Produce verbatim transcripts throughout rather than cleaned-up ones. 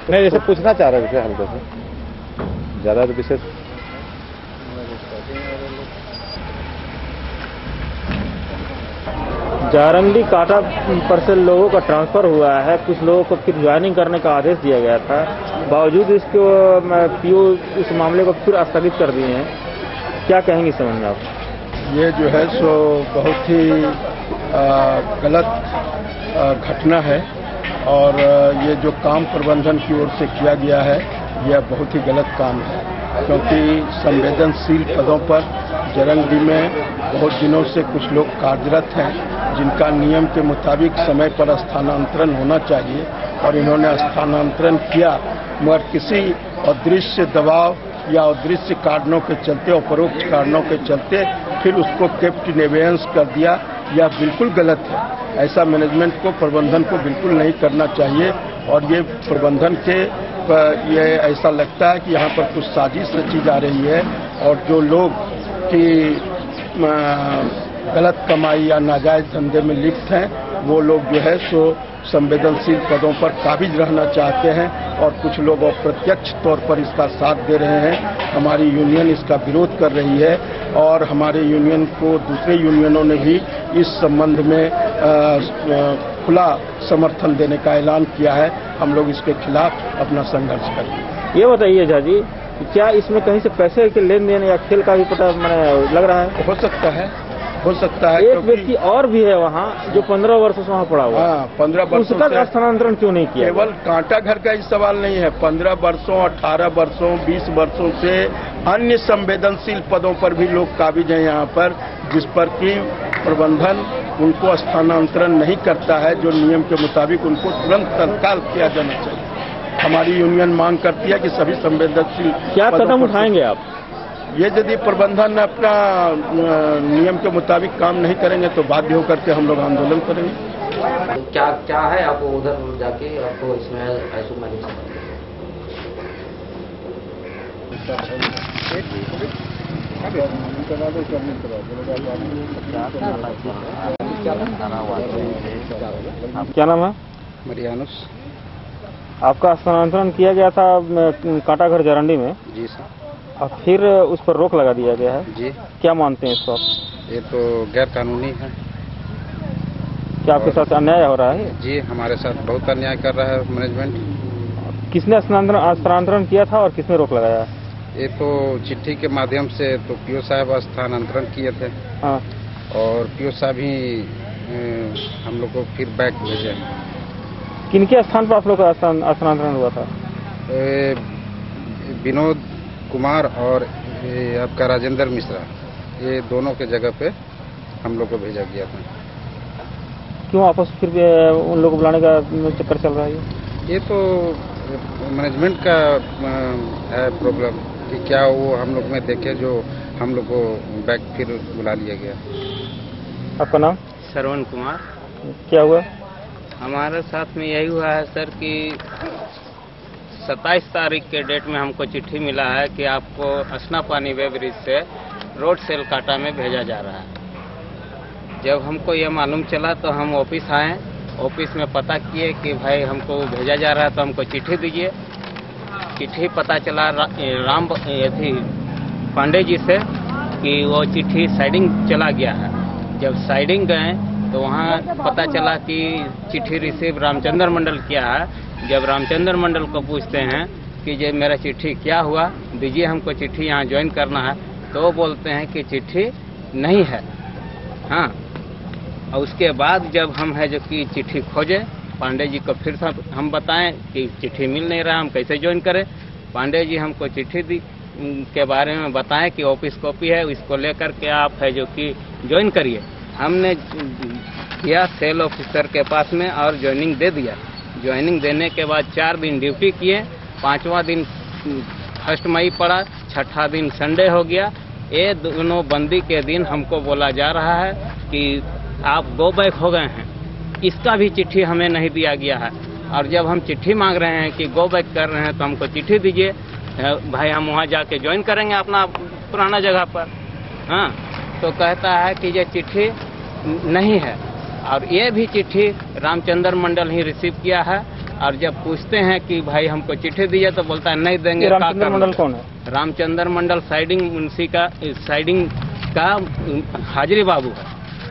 नहीं, जैसे पूछना चाह रहे थे हल्का से, ज़्यादा तो विशेष जारंडी काटा पर से लोगों का ट्रांसफ़र हुआ है। कुछ लोगों को फिर ज्वाइनिंग करने का आदेश दिया गया था, बावजूद इसको पीओ इस मामले को फिर स्थगित कर दिए हैं। क्या कहेंगे इस संबंध में आप? ये जो है सो बहुत ही गलत घटना है और ये जो काम प्रबंधन की ओर से किया गया है यह बहुत ही गलत काम है, क्योंकि संवेदनशील पदों पर जरंडी में बहुत दिनों से कुछ लोग कार्यरत हैं जिनका नियम के मुताबिक समय पर स्थानांतरण होना चाहिए और इन्होंने स्थानांतरण किया, मगर किसी अदृश्य दबाव या अदृश्य कारणों के चलते, अपरोक्ष कारणों के चलते फिर उसको केप्ट इन एबेयंस कर दिया। यह बिल्कुल गलत है। ऐसा मैनेजमेंट को, प्रबंधन को बिल्कुल नहीं करना चाहिए और ये प्रबंधन के ये ऐसा लगता है कि यहाँ पर कुछ साजिश रची जा रही है और जो लोग की गलत कमाई या नाजायज धंधे में लिप्त हैं वो लोग जो है सो संवेदनशील पदों पर काबिज रहना चाहते हैं और कुछ लोग अप्रत्यक्ष तौर पर इसका साथ दे रहे हैं। हमारी यूनियन इसका विरोध कर रही है और हमारे यूनियन को दूसरे यूनियनों ने भी इस संबंध में खुला समर्थन देने का ऐलान किया है। हम लोग इसके खिलाफ अपना संघर्ष करेंगे। ये बताइए झा जी, क्या इसमें कहीं से पैसे के लेन देन या खेल का भी पता मैंने लग रहा है? हो सकता है, हो सकता है। एक व्यक्ति और भी है वहाँ जो पंद्रह वर्षों से वहाँ पड़ा हुआ है। हाँ, पंद्रह वर्षों उसका स्थानांतरण क्यों नहीं किया? केवल कांटा घर का ही सवाल नहीं है, पंद्रह वर्षों, अठारह वर्षों, बीस वर्षों से अन्य संवेदनशील पदों पर भी लोग काबिज हैं यहाँ पर, जिस पर कि प्रबंधन उनको स्थानांतरण नहीं करता है, जो नियम के मुताबिक उनको तुरंत तत्काल किया जाना चाहिए। हमारी यूनियन मांग करती है कि सभी संवेदनशील क्या कदम उठाएंगे आप? ये यदि प्रबंधन अपना नियम के मुताबिक काम नहीं करेंगे तो बाध्य होकर के हम लोग आंदोलन करेंगे। क्या क्या है आपको उधर जाके आपको इसमें ऐसो मैनेज क्या नाम है? मरियानुस। आपका स्थानांतरण किया गया था कांटा घर जरंडी में? जी सर। और फिर उस पर रोक लगा दिया गया है जी। क्या मानते हैं इसको आप? ये तो गैर कानूनी है। क्या आपके साथ अन्याय हो रहा है? जी, हमारे साथ बहुत अन्याय कर रहा है मैनेजमेंट। किसने स्थानांतरण स्थानांतरण किया था और किसने रोक लगाया? ये तो चिट्ठी के माध्यम से तो पीओ साहब स्थानांतरण किए थे। हाँ। और पीओ साहब ही हम लोग को फिर बैक भेजे। किनके स्थान पर आप लोग का स्थानांतरण हुआ था? विनोद कुमार और आपका राजेंद्र मिश्रा, ये दोनों के जगह पे हम लोग को भेजा गया था। क्यों आपस फिर उन लोगों को बुलाने का चक्कर चल रहा है? ये तो मैनेजमेंट का है प्रॉब्लम कि क्या वो हम लोग में देखे जो हम लोग को बैक फिर बुला लिया गया। आपका नाम? श्रवण कुमार। क्या हुआ? हमारे साथ में यही हुआ है सर कि सत्ताईस तारीख के डेट में हमको चिट्ठी मिला है कि आपको असनापानी वे ब्रिज से रोड सेल काटा में भेजा जा रहा है। जब हमको यह मालूम चला तो हम ऑफिस आए, ऑफिस में पता किए कि भाई हमको भेजा जा रहा है तो हमको चिट्ठी दीजिए। चिट्ठी पता चला रा, राम थी पांडे जी से कि वो चिट्ठी साइडिंग चला गया है। जब साइडिंग गए तो वहाँ पता चला कि चिट्ठी रिसीव रामचंद्र मंडल किया है। जब रामचंद्र मंडल को पूछते हैं कि ये मेरा चिट्ठी क्या हुआ, दीजिए हमको चिट्ठी यहाँ ज्वाइन करना है, तो वो बोलते हैं कि चिट्ठी नहीं है। हाँ, और उसके बाद जब हम है जो कि चिट्ठी खोजे, पांडे जी को फिर हम बताएं कि चिट्ठी मिल नहीं रहा, हम कैसे ज्वाइन करें। पांडे जी हमको चिट्ठी दी के बारे में बताएं कि ऑफिस कॉपी है, इसको लेकर के आप है जो कि ज्वाइन करिए। हमने किया सेल ऑफिसर के पास में और ज्वाइनिंग दे दिया। ज्वाइनिंग देने के बाद चार दिन ड्यूटी किए, पांचवा दिन फर्स्ट मई पड़ा, छठा दिन संडे हो गया। ये दोनों बंदी के दिन हमको बोला जा रहा है कि आप गो बैक हो गए हैं। इसका भी चिट्ठी हमें नहीं दिया गया है। और जब हम चिट्ठी मांग रहे हैं कि गो बैक कर रहे हैं तो हमको चिट्ठी दीजिए भाई, हम वहाँ जाके ज्वाइन करेंगे अपना पुराना जगह पर। हाँ, तो कहता है कि ये चिट्ठी नहीं है और ये भी चिट्ठी रामचंद्र मंडल ही रिसीव किया है और जब पूछते हैं कि भाई हमको चिट्ठी दीजिए तो बोलता है नहीं देंगे। रामचंद्र मंडल कौन है? रामचंद्र मंडल साइडिंग मुंशी का साइडिंग का हाजिरी बाबू है।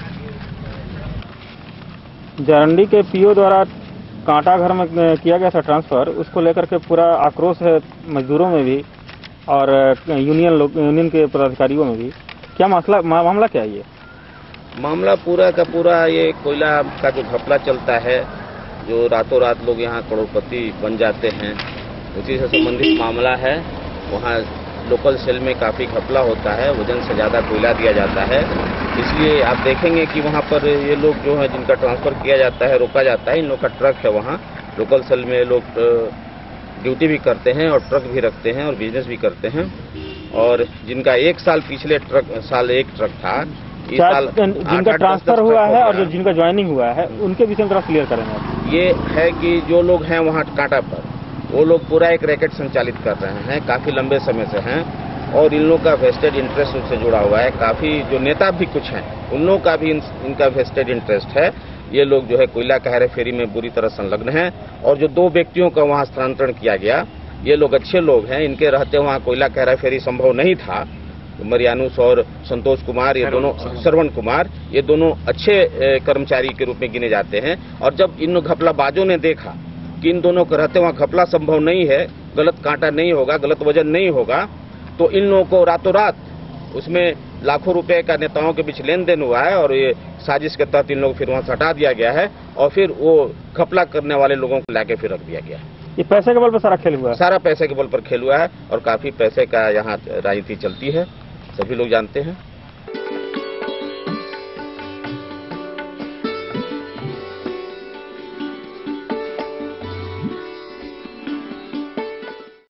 जारंडी के पीओ द्वारा कांटा घर में किया गया था ट्रांसफर, उसको लेकर के पूरा आक्रोश है मजदूरों में भी और यूनियन लोग यूनियन के पदाधिकारियों में भी। क्या मसला मा, मामला क्या है ये? मामला पूरा का पूरा ये कोयला का जो घपला चलता है, जो रातों रात लोग यहाँ करोड़पति बन जाते हैं, उसी से संबंधित मामला है। वहाँ लोकल सेल में काफ़ी घपला होता है, वजन से ज़्यादा कोयला दिया जाता है। इसलिए आप देखेंगे कि वहाँ पर ये लोग जो है जिनका ट्रांसफ़र किया जाता है, रोका जाता है, इन लोग का ट्रक है वहाँ लोकल सेल में, लोग ड्यूटी भी करते हैं और ट्रक भी रखते हैं और बिजनेस भी करते हैं। और जिनका एक साल पिछले ट्रक साल एक ट्रक था, इस साल जिनका ट्रांसफर हुआ है और जो जिनका ज्वाइनिंग हुआ है, उनके विषय में थोड़ा क्लियर करेंगे। ये है कि जो लोग हैं वहाँ कांटा पर, वो लोग पूरा एक रैकेट संचालित कर रहे हैं, काफ़ी लंबे समय से हैं और इन लोगों का वेस्टेड इंटरेस्ट उनसे जुड़ा हुआ है। काफ़ी जो नेता भी कुछ हैं, उन लोगों का भी इन, इनका वेस्टेड इंटरेस्ट है। ये लोग जो है कोयला का हेरा फेरी में बुरी तरह संलग्न हैं। और जो दो व्यक्तियों का वहाँ स्थानांतरण किया गया, ये लोग अच्छे लोग हैं, इनके रहते वहाँ कोयला का हेरा फेरी संभव नहीं था। मरियानुस और संतोष कुमार, ये दोनों श्रवण कुमार, ये दोनों अच्छे कर्मचारी के रूप में गिने जाते हैं। और जब इन घपलाबाजों ने देखा कि इन दोनों के रहते वहाँ घपला संभव नहीं है, गलत कांटा नहीं होगा, गलत वजन नहीं होगा, तो इन लोगों को रातों रात उसमें लाखों रुपए का नेताओं के बीच लेन देन हुआ है और ये साजिश के तहत इन लोग फिर वहाँ से हटा दिया गया है और फिर वो घपला करने वाले लोगों को लाके फिर रख दिया गया है। ये पैसे के बल पर सारा खेल हुआ है? सारा पैसे के बल पर खेल हुआ है और काफी पैसे का यहाँ राजनीति चलती है, सभी लोग जानते हैं।